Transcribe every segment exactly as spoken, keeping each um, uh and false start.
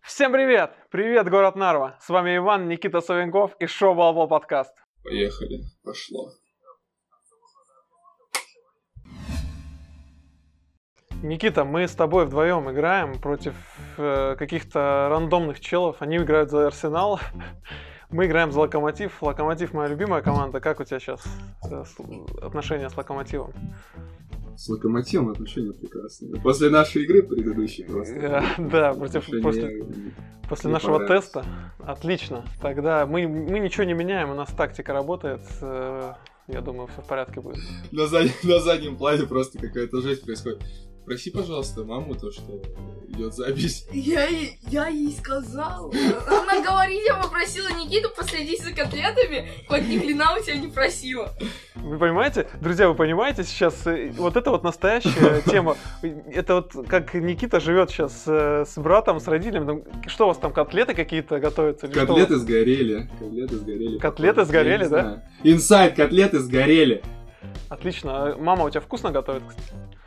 Всем привет! Привет, город Нарва! С вами Иван, Никита Савенков и шоу Балбол Подкаст. Поехали, пошло. Никита, мы с тобой вдвоем играем против э, каких-то рандомных челов. Они играют за Арсенал. Мы играем за Локомотив. Локомотив моя любимая команда. Как у тебя сейчас э, отношения с Локомотивом? С Локомотивом отношения прекрасные. После нашей игры предыдущей просто. Да, против, после, после нашего теста. Отлично. Тогда мы, мы ничего не меняем, у нас тактика работает. Я думаю, все в порядке будет. На, зад... на заднем плане просто какая-то жесть происходит. Проси, пожалуйста, маму то, что идет запись. Я, я ей сказал. Она говорит, я попросила Никиту последить за котлетами, хоть ни хрена у тебя не просила. Вы понимаете, друзья, вы понимаете сейчас, вот это вот настоящая тема. Это вот как Никита живет сейчас с братом, с родителями. Что у вас там, котлеты какие-то готовятся? Котлеты сгорели. Котлеты сгорели. Котлеты сгорели, да? Инсайд, котлеты сгорели. Отлично. Мама у тебя вкусно готовит, кстати?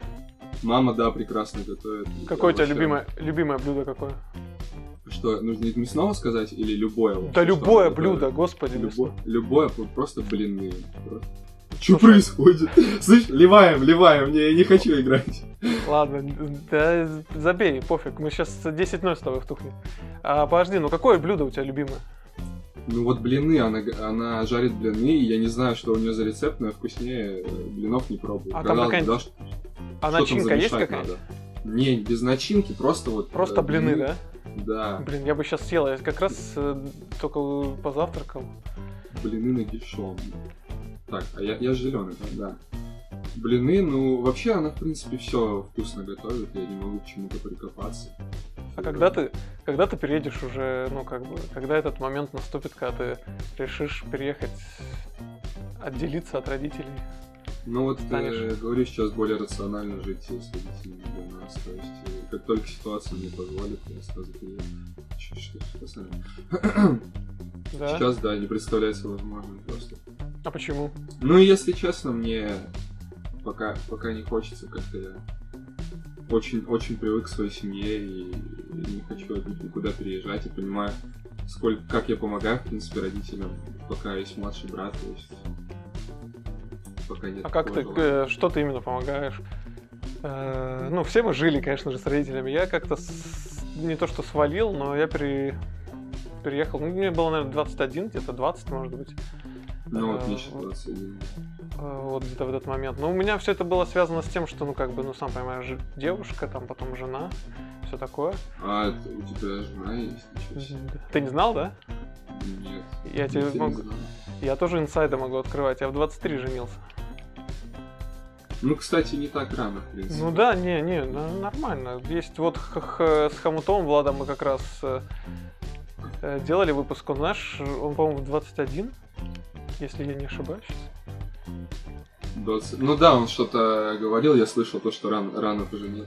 Мама, да, прекрасно готовит. Какое у тебя любимое, любимое блюдо какое? Что, нужно из мясного сказать или любое? Да что любое блюдо, господи. Любо, любое, просто блины. Просто. Что происходит? Слышь, ливаем, ливаем, не, я не хочу играть. Ладно, да, забей, пофиг, мы сейчас десять ноль с тобой втухнем. А, подожди, ну какое блюдо у тебя любимое? Ну вот блины, она, она жарит блины, и я не знаю, что у нее за рецепт, но я вкуснее блинов не пробую. А там какая-нибудь... Что а начинка есть какая-нибудь? Не, без начинки, просто вот... Просто э, блины, блины, да? Да. Блин, я бы сейчас съел, я как раз э, только позавтракал. Блины нагишом. Так, а я, я зеленый, да. Блины, ну вообще она в принципе все вкусно готовит, я не могу к чему-то прикопаться. А когда ты, когда ты переедешь уже, ну как бы, когда этот момент наступит, когда ты решишь переехать, отделиться от родителей? Ну вот э, говорю сейчас более рационально жить с родителями для нас, то есть э, как только ситуация мне позволит, я сразу перееду. Что, да? Сейчас, да, не представляется возможным просто. А почему? Ну, если честно, мне пока, пока не хочется, как-то я очень-очень привык к своей семье и не хочу от них никуда переезжать, и понимаю, сколько, как я помогаю, в принципе, родителям, пока есть младший брат, то есть пока нет. А как ты, желания. Что ты именно помогаешь? Э, ну, все мы жили, конечно же, с родителями. Я как-то с, не то что свалил, но я пере, переехал, ну, мне было, наверное, двадцать один, где-то двадцать, может быть. Ну, вот мне сейчас двадцать один. Вот где-то в этот момент. Но у меня все это было связано с тем, что, ну, как бы, ну, сам понимаешь, девушка, там, потом жена, все такое. А, у тебя жена есть? Ты не знал, да? Нет. Я тебе могу... Я тоже инсайды могу открывать. Я в двадцать три женился. Ну, кстати, не так рано, в принципе. Ну да, не, не, нормально. Есть вот х- х- с Хомутовым Владом мы как раз э, делали выпуск. Он, знаешь, он, по-моему, в двадцать один, если я не ошибаюсь. двадцать... Ну да, он что-то говорил, я слышал то, что рано, рано поженились.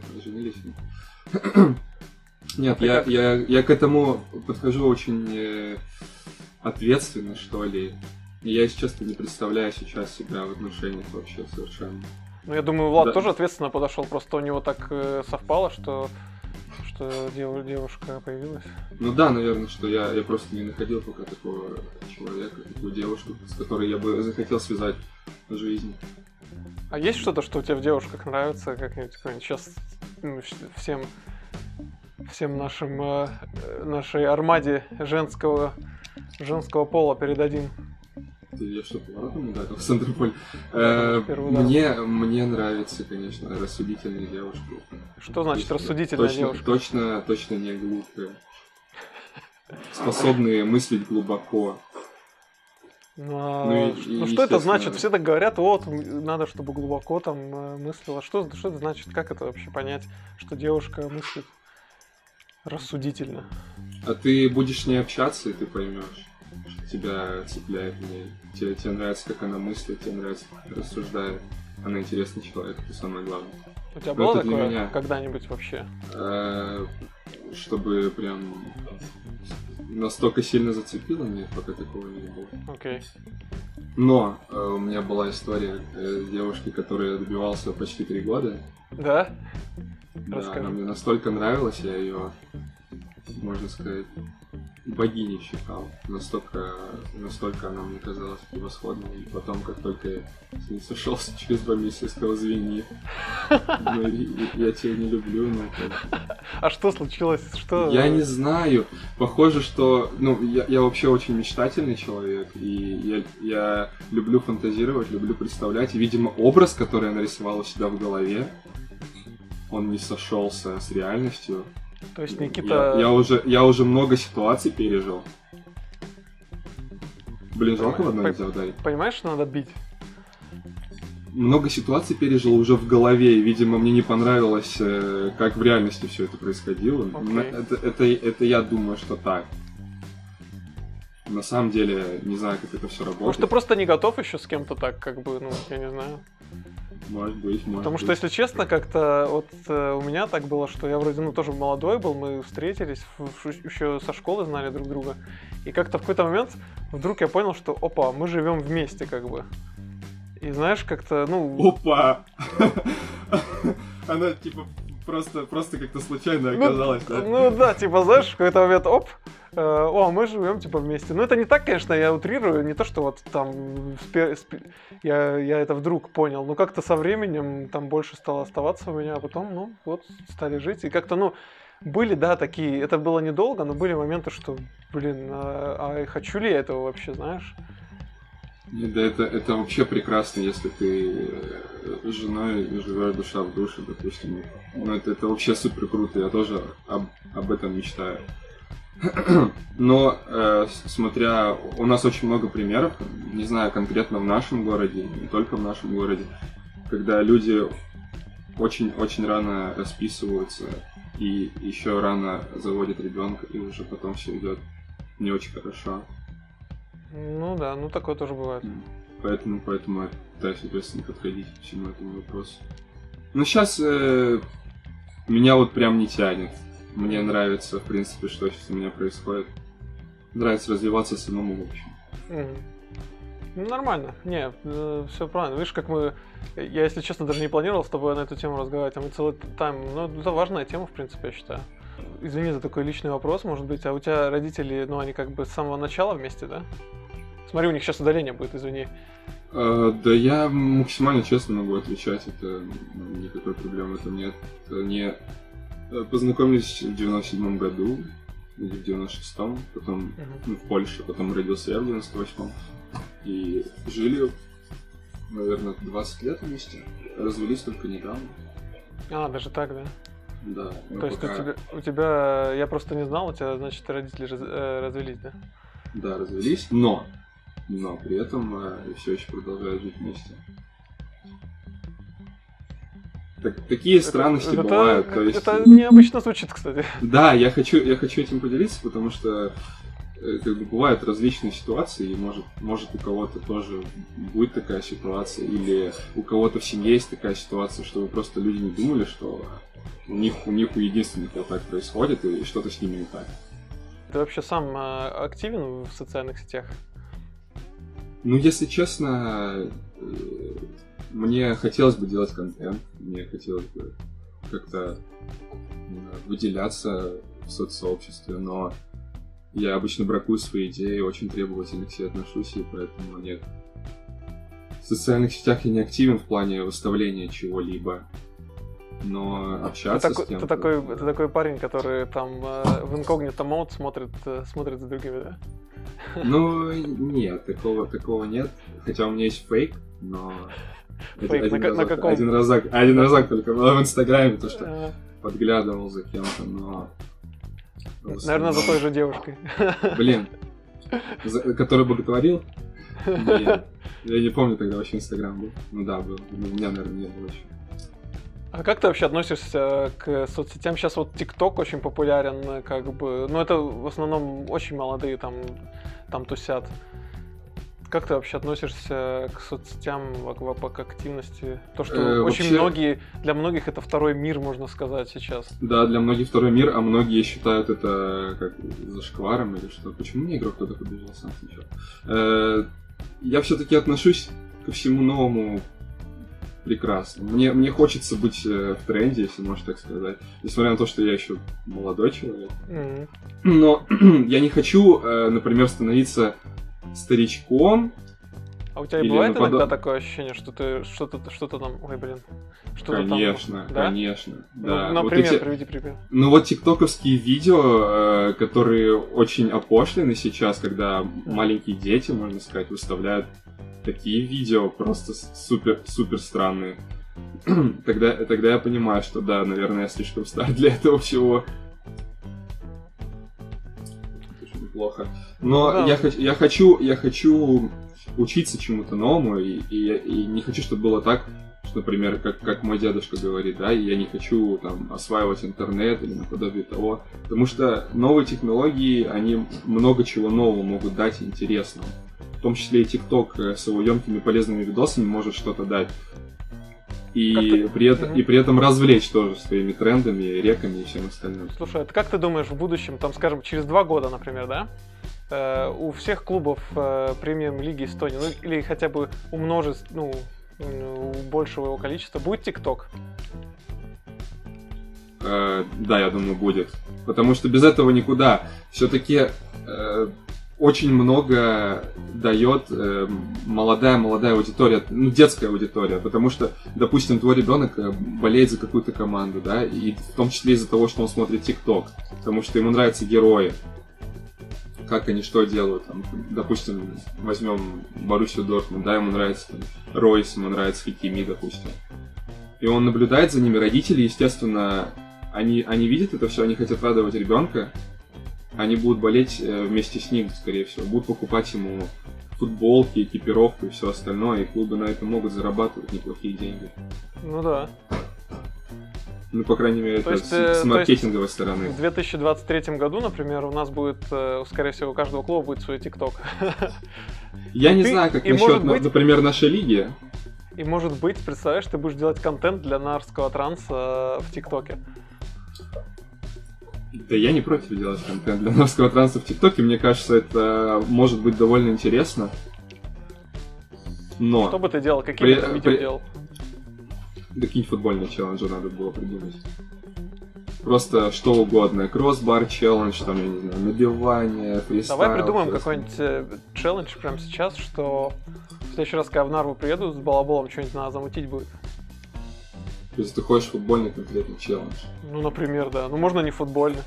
Нет, я, я, я к этому подхожу очень э, ответственно, что ли. Я, если честно, не представляю сейчас себя в отношениях вообще совершенно. Ну, я думаю, Влад да. тоже ответственно подошел, просто у него так э, совпало, что, что дев, девушка появилась. Ну да, наверное, что я, я просто не находил пока такого человека, такую девушку, с которой я бы захотел связать жизнь. А есть что-то, что у тебя в девушках нравится, как-нибудь сейчас ну, всем, всем нашим, э, нашей армаде женского, женского пола передадим? Я что, поворотом ударил в центр поля? Э, мне, мне нравится, конечно, рассудительные девушки. Что значит рассудительная точно, девушка? Точно, точно не глупые. Способные мыслить глубоко. Ну, а, ну, и, ну и, что это значит? Все так говорят, вот, надо, чтобы глубоко там мыслила. Что, что это значит? Как это вообще понять, что девушка мыслит рассудительно? А ты будешь с ней общаться, и ты поймешь. Что тебя цепляет в ней. Тебе, тебе нравится, как она мыслит, тебе нравится, как рассуждает. Она интересный человек, это самое главное. У тебя было такое меня, когда-нибудь вообще? Э, чтобы прям настолько сильно зацепило, нет, пока такого не было. Окей. Okay. Но э, у меня была история э, девушки, которой я добивался почти три года. Да? Да, она мне настолько нравилась, я ее можно сказать, богиней считал. Настолько, настолько она мне казалась превосходной. И потом, как только я с ней сошелся через два месяца, я сказал: извини, ну, я тебя не люблю. Ну, как... А что случилось? Что... Я не знаю. Похоже, что... Ну, я, я вообще очень мечтательный человек. И я, я люблю фантазировать, люблю представлять. И, видимо, образ, который я нарисовал у себя в голове, он не сошелся с реальностью. То есть Никита... Я, я, уже, я уже много ситуаций пережил. Блин, жалко в одно нельзя ударить. Понимаешь, что надо бить? Много ситуаций пережил уже в голове, и, видимо, мне не понравилось, как в реальности все это происходило. Okay. Это, это, это я думаю, что так. На самом деле, не знаю, как это все работает. Может, ты просто не готов еще с кем-то так, как бы, ну, я не знаю. Может быть, может Потому быть. что, если честно, как-то вот э, у меня так было, что я вроде, ну, тоже молодой был, мы встретились, в, в, еще со школы знали друг друга. И как-то в какой-то момент вдруг я понял, что, опа, мы живем вместе, как бы. И знаешь, как-то, ну... Опа! Она, типа, просто, просто как-то случайно оказалась, ну, да? Ну да, типа, знаешь, в какой-то момент, оп, э, о, мы живем, типа, вместе. Ну, это не так, конечно, я утрирую, не то, что вот там спе- спе- я, я это вдруг понял, но как-то со временем там больше стало оставаться у меня, а потом, ну, вот, стали жить. И как-то, ну, были, да, такие, это было недолго, но были моменты, что, блин, а, а хочу ли я этого вообще, знаешь? Да, это, это вообще прекрасно, если ты с женой живешь душа в душе, допустим. Ну, это, это вообще супер круто, я тоже об, об этом мечтаю. Но, э, смотря, у нас очень много примеров, не знаю, конкретно в нашем городе, не только в нашем городе, когда люди очень-очень рано расписываются и еще рано заводят ребенка, и уже потом все идет не очень хорошо. Ну да, ну такое тоже бывает. Поэтому, поэтому я пытаюсь, соответственно, подходить к всему этому вопросу. Но сейчас э, меня вот прям не тянет. Мне нравится, в принципе, что сейчас у меня происходит. Нравится развиваться самому, в общем. Mm. Ну, нормально. Не, э, все правильно. Видишь, как мы... Я, если честно, даже не планировал с тобой на эту тему разговаривать, а мы целый тайм... Ну, это важная тема, в принципе, я считаю. Извини за такой личный вопрос, может быть, а у тебя родители, ну, они как бы с самого начала вместе, да? Смотри, у них сейчас удаление будет, извини. А, да я максимально честно могу отвечать, это ну, никакой проблемы в этом нет. Они познакомились в девяносто седьмом году, или в девяносто шестом, потом uh-huh. ну, в Польше, потом родился я в девяносто восьмом. И жили, наверное, двадцать лет вместе, развелись только недавно. А, даже так, да? Да. То есть пока... у, тебя, у тебя, я просто не знал, у тебя, значит, родители раз, э, развелись, да? Да, развелись, но, но при этом э, все еще продолжают жить вместе. Так, такие странности это, бывают. Это, то есть... это необычно звучит, кстати. Да, я хочу, я хочу этим поделиться, потому что э, как бы бывают различные ситуации, и может, может у кого-то тоже будет такая ситуация, или у кого-то в семье есть такая ситуация, чтобы просто люди не думали, что у них, у них у единственных вот так происходит, и что-то с ними не так. Ты вообще сам э, активен в социальных сетях? Ну, если честно, э, мне хотелось бы делать контент, мне хотелось бы как-то знаю, выделяться в соцсообществе, но я обычно бракую свои идеи, очень требовательно к себе отношусь, и поэтому нет. В социальных сетях я не активен в плане выставления чего-либо. Но общаться ты с такой, кем-то... Ты такой, ты такой парень, который там э, в инкогнито мод смотрит, э, смотрит за другими, да? Ну, нет, такого, такого нет. Хотя у меня есть фейк, но... Фейк один, на, разок, на каком? один разок, один разок только было в Инстаграме, то что подглядывал за кем-то, но... Наверное, за той же девушкой. Блин, за, который боготворил? Блин, я не помню, тогда вообще Инстаграм был. Ну да, был. У меня, наверное, не было еще. А как ты вообще относишься к соцсетям? Сейчас вот ТикТок очень популярен, как бы, ну это в основном очень молодые там, там тусят. Как ты вообще относишься к соцсетям, к, к активности? То, что э, очень вообще... многие, для многих это второй мир, можно сказать, сейчас. Да, для многих второй мир, а многие считают это как зашкваром или что. Почему мне игрок кто-то побежал сам сначала? Э, я все-таки отношусь ко всему новому прекрасно. Мне, мне хочется быть э, в тренде, если можно так сказать. Несмотря на то, что я еще молодой человек. Мгм. Но я не хочу, э, например, становиться старичком. А у тебя Или бывает нападал- иногда такое ощущение, что ты что-то, что-то там, ой, блин, что-то там... Конечно, Да? конечно. Ну, Да. Вот например, эти- приведи пример. Ну вот тиктоковские видео, э, которые очень опошлены сейчас, когда маленькие дети, можно сказать, выставляют такие видео просто с- супер, супер странные. тогда, тогда я понимаю, что да, наверное, я слишком стар для этого всего. Очень неплохо. Но Да. я, хоч- я хочу, я хочу учиться чему-то новому, и, и, и не хочу, чтобы было так, что, например, как, как мой дедушка говорит, да, и я не хочу там осваивать интернет или наподобие того, потому что новые технологии, они много чего нового могут дать интересного. В том числе и ТикТок с его емкими полезными видосами может что-то дать. И Как-то- при, этом, Мгм. и при этом развлечь тоже своими трендами, реками и всем остальным. Слушай, а ты как ты думаешь, в будущем, там, скажем, через два года, например, да, э, у всех клубов э, премиум-лиги Эстонии, ну или хотя бы у множеств, ну, м, у большего его количества, будет ТикТок? Э, да, я думаю, будет. Потому что без этого никуда. Все-таки э, очень много дает э, молодая-молодая аудитория, ну, детская аудитория. Потому что, допустим, твой ребенок э, болеет за какую-то команду, да, и в том числе из-за того, что он смотрит ТикТок. Потому что ему нравятся герои. Как они что делают. Там, допустим, возьмем Боруссию Дортмунд, да, ему нравится там, Ройс, ему нравится Хикими, допустим. И он наблюдает за ними. Родители, естественно, они, они видят это все, они хотят радовать ребенка. Они будут болеть э, вместе с ним, скорее всего. Будут покупать ему футболки, экипировку и все остальное. И клубы на этом могут зарабатывать неплохие деньги. Ну да. Ну, по крайней мере, То это есть, с, э, с то маркетинговой стороны. В две тысячи двадцать третьем году, например, у нас будет, э, скорее всего, у каждого клуба будет свой ТикТок. Я не ты- знаю, как и насчет, может быть- например, нашей лиги. И может быть, представляешь, ты будешь делать контент для нарского транса в ТикТоке. Да я не против делать контент для нарского транса в ТикТоке. Мне кажется, это может быть довольно интересно. Но Что бы ты делал? Какие При- бы ты видео при- делал? да какие-нибудь футбольные челленджи надо было придумать. Просто что угодно. Кроссбар челлендж, там, я не знаю, набивание, фристайл. Давай придумаем всё какой-нибудь э, челлендж прямо сейчас, что в следующий раз, когда в Нарву приеду с балаболом, что-нибудь надо замутить будет. То есть ты хочешь футбольный конкретный челлендж. Ну, например, да. Ну, можно не футбольный.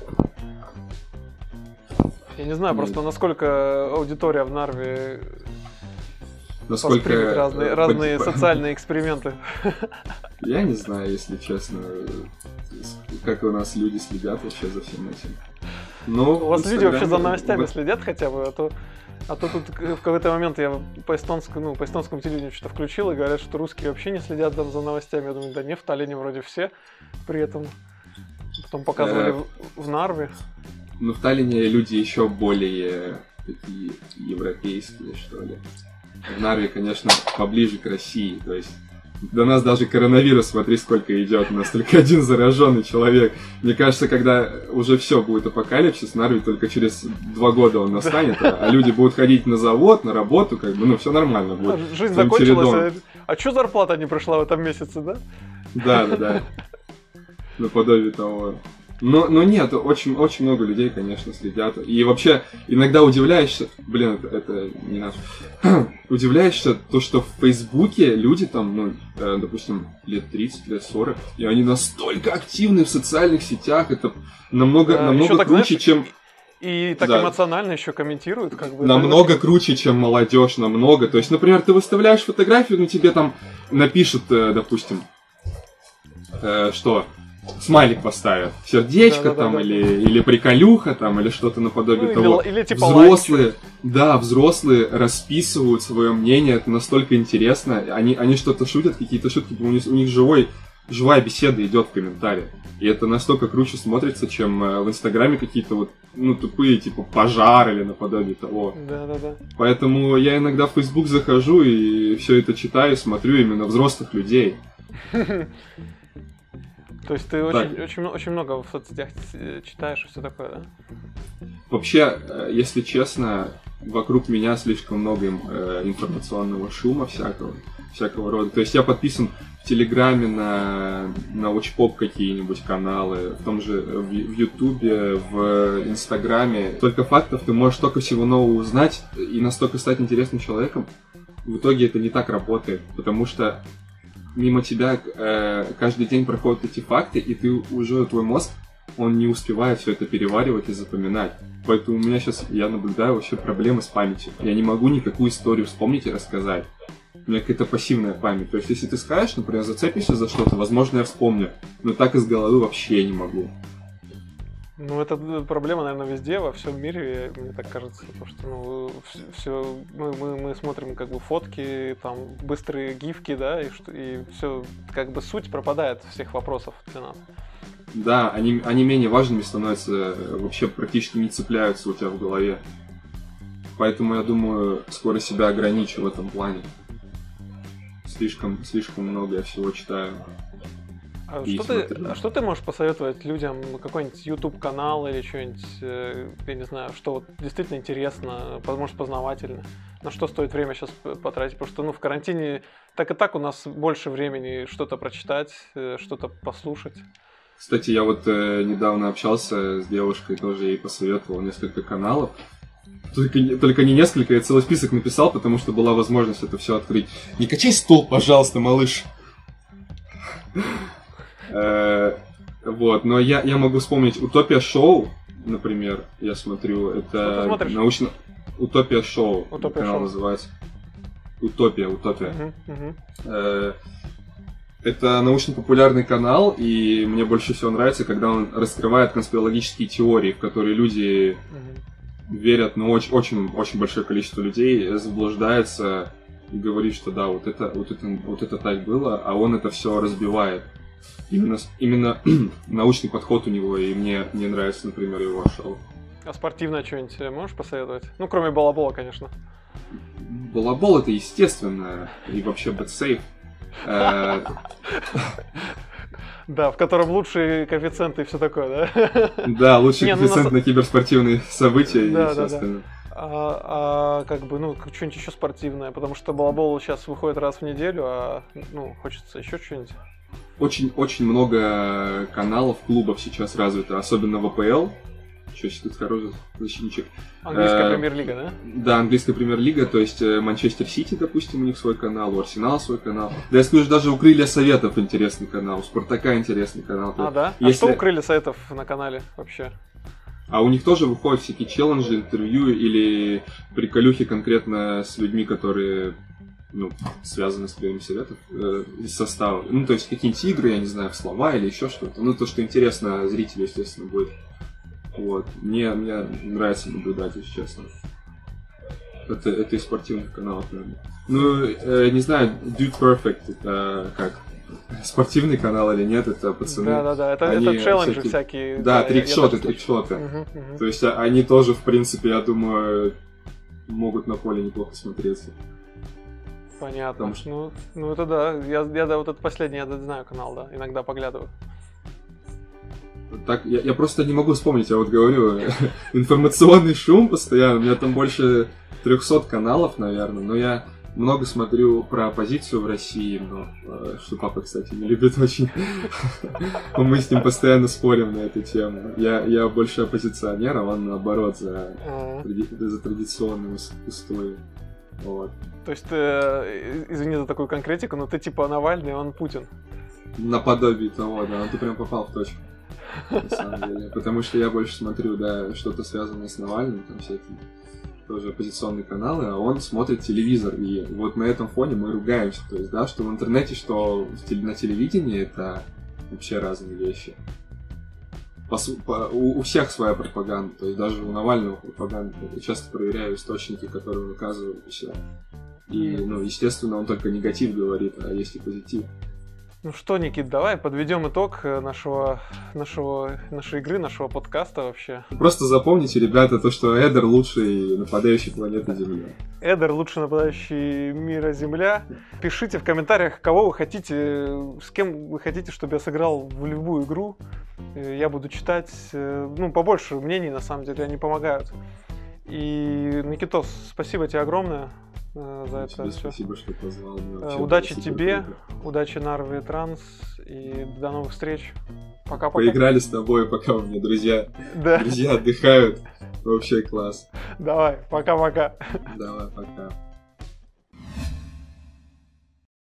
Я не знаю Ну, просто, насколько аудитория в Нарве Насколько... воспримет разные, э, разные по- социальные эксперименты. Я не знаю, если честно, как у нас люди следят вообще за всем этим. Но У вас в люди вообще за Инстаграме- новостями в- следят хотя бы, а то, а то тут в какой-то момент я по эстонскому, ну, по эстонскому телевидению что-то включил и говорят, что русские вообще не следят там за новостями. Я думаю, да не, в Таллине вроде все при этом. Потом показывали Э. в, в Нарве. Ну, в Таллине люди еще более такие европейские, что ли. В Нарве, конечно, поближе к России. То есть до нас даже коронавирус, смотри, сколько идет. У нас только один зараженный человек. Мне кажется, когда уже все будет апокалипсис, в Нарве только через два года он настанет, а люди будут ходить на завод, на работу, как бы, ну, все нормально А, будет. жизнь своим закончилась, чередом. а, а что зарплата не пришла в этом месяце, да? Да, да, да. Наподобие того. Но, но нет, очень, очень много людей, конечно, следят. И вообще, иногда удивляешься, блин, это, это не наш. Удивляешься, то, что в Фейсбуке люди там, ну, э, допустим, лет тридцать, лет сорок, и они настолько активны в социальных сетях, это намного, Да, намного ещё так, круче, знаешь, чем... И так Да. эмоционально еще комментируют, как бы. это Намного очень- круче, чем молодежь, намного. То есть, например, ты выставляешь фотографию, ну тебе там напишут, э, допустим, э, что смайлик поставят, сердечко Да-да-да-да. там, или, или приколюха там, или что-то наподобие Ну, или того. л- или типа взрослые, да, взрослые расписывают свое мнение, это настолько интересно. Они, они что-то шутят, какие-то шутки, у них, у них живой, живая беседа идет в комментариях. И это настолько круче смотрится, чем э, в Инстаграме какие-то вот, ну, тупые, типа, пожар или наподобие того. Да-да-да. Поэтому я иногда в Facebook захожу и все это читаю, смотрю именно взрослых людей. То есть ты Так. очень, очень, очень много в соцсетях э, читаешь и все такое, да? Вообще, э, если честно, вокруг меня слишком много им, э, информационного шума всякого, всякого рода. То есть я подписан в Телеграме, на научпоп какие-нибудь каналы, в том же в Ютубе, в Инстаграме. Только фактов ты можешь столько всего нового узнать и настолько стать интересным человеком. В итоге это не так работает, потому что мимо тебя э, каждый день проходят эти факты, и ты уже, твой мозг, он не успевает все это переваривать и запоминать. Поэтому у меня сейчас, я наблюдаю вообще проблемы с памятью. Я не могу никакую историю вспомнить и рассказать. У меня какая-то пассивная память. То есть, если ты скажешь, например, зацепишься за что-то, возможно, я вспомню. Но так из головы вообще не могу. Ну, это проблема, наверное, везде, во всем мире, мне так кажется, потому что, ну, все, мы, мы, мы смотрим, как бы, фотки, там, быстрые гифки, да, и, и все, как бы, суть пропадает всех вопросов для нас. Да, они, они менее важными становятся, вообще практически не цепляются у тебя в голове. Поэтому, я думаю, скоро себя ограничу в этом плане. Слишком, слишком много я всего читаю. А что, ты, а что ты можешь посоветовать людям? Какой-нибудь YouTube-канал или что-нибудь, я не знаю, что вот действительно интересно, может, познавательно? На что стоит время сейчас потратить? Потому что, ну, в карантине так и так у нас больше времени что-то прочитать, что-то послушать. Кстати, я вот э, недавно общался с девушкой, тоже ей посоветовал несколько каналов. Только, только не несколько, я целый список написал, потому что была возможность это все открыть. Не качай стул, пожалуйста, малыш. Вот, но я, я могу вспомнить Утопия Шоу, например, я смотрю, это научно... Утопия Шоу, канал называется. Утопия, Утопия. Uh-huh, uh-huh. Это научно-популярный канал, и мне больше всего нравится, когда он раскрывает конспирологические теории, в которые люди uh-huh. верят, но очень, очень, очень большое количество людей заблуждается и говорит, что да, вот это, вот это, вот это так было, а он это все разбивает. Именно, именно научный подход у него, и мне, мне нравится, например, его шоу. А спортивное что-нибудь можешь посоветовать? Ну, кроме балабола, конечно. Балабол — это естественно, и вообще бэтсейф. Да, в котором лучшие коэффициенты и все такое, да? Да, лучший коэффициент на киберспортивные события и все остальное. А, а как бы, ну, что-нибудь еще спортивное, потому что балабол сейчас выходит раз в неделю, а, ну, хочется еще что-нибудь. Очень-очень много каналов, клубов сейчас развито, особенно в АПЛ. Что сейчас тут хороший защитничек. Английская премьер-лига, да? Да, английская премьер-лига, то есть Манчестер Сити, допустим, у них свой канал, у Арсенала свой канал. Да я скажу, даже у Крылья Советов интересный канал, у Спартака интересный канал. А, да? Если... А что у Крылья Советов на канале вообще? А у них тоже выходят всякие челленджи, интервью или приколюхи конкретно с людьми, которые... ну, связаны с Крыльями Советов, э, из состава. Ну, то есть какие-нибудь игры, я не знаю, в слова или еще что-то. Ну, то, что интересно зрителю, естественно, будет. Вот. Мне, мне нравится наблюдать, если честно. Это, это из спортивных каналов, наверное. Ну, э, не знаю, Dude Perfect, это как? Спортивный канал или нет, это пацаны. Да-да-да, это, это челленджи всякие. всякие. Да, да трикшоты, трикшоты. Угу, угу. То есть они тоже, в принципе, я думаю, могут на поле неплохо смотреться. Понятно. Потому что... Ну, ну это да. Я, я да, вот этот последний, я знаю канал, да. Иногда поглядываю. Так, я, я просто не могу вспомнить, я вот говорю, информационный шум постоянно. У меня там больше трехсот каналов, наверное, но я много смотрю про оппозицию в России, но, что папа, кстати, не любит очень. Мы с ним постоянно спорим на эту тему. Я, я больше оппозиционер, а он наоборот за, за традиционные устои. Вот. То есть, ты, извини за такую конкретику, но ты типа Навальный, он Путин. Наподобие того, да, ты прям попал в точку, на самом деле. Потому что я больше смотрю, да, что-то связанное с Навальным, там всякие тоже оппозиционные каналы, а он смотрит телевизор. И вот на этом фоне мы ругаемся. То есть, да, что в интернете, что на телевидении, это вообще разные вещи. По, по, у, у всех своя пропаганда, то есть даже у Навального пропаганда. Я часто проверяю источники, которые он указывает у себя. И, ну, естественно, он только негатив говорит, а есть и позитив. Ну что, Никит, давай подведем итог нашего, нашего, нашей игры, нашего подкаста вообще. Просто запомните, ребята, то, что Эдер лучший нападающий планеты Земля. Эдер лучший нападающий мира Земля. Пишите в комментариях, кого вы хотите, с кем вы хотите, чтобы я сыграл в любую игру. Я буду читать, ну, побольше мнений, на самом деле, они помогают. И, Никитос, спасибо тебе огромное. э, за это Тебе все. спасибо, что позвал. Мне вообще Удачи было супер тебе, круто. удачи Нарве Транс и до новых встреч. Пока-пока. Поиграли с тобой, пока у меня друзья, Да, друзья отдыхают. Вообще класс. давай, пока-пока. Давай, пока.